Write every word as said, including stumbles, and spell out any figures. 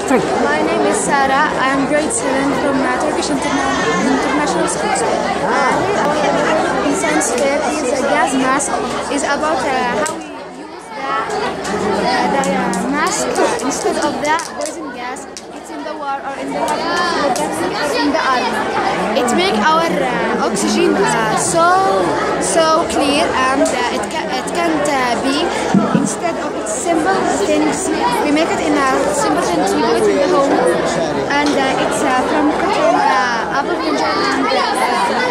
three. My name is Sarah. I am grade seven from uh, Turkish Interna International School. Uh, in science fair is a gas mask. Is about uh, how we use the, uh, the uh, mask uh, instead of the poison gas. It's in the war or in the or in the army. It makes our uh, oxygen uh, so so clear, and uh, it can it can't uh, be. Instead of its simple things, we make it in a simple things. We do it in the home, and uh, it's uh, from cotton, uh, apple ginger, and uh,